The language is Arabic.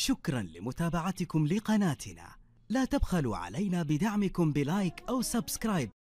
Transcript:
شكرا لمتابعتكم لقناتنا. لا تبخلوا علينا بدعمكم بلايك أو سبسكرايب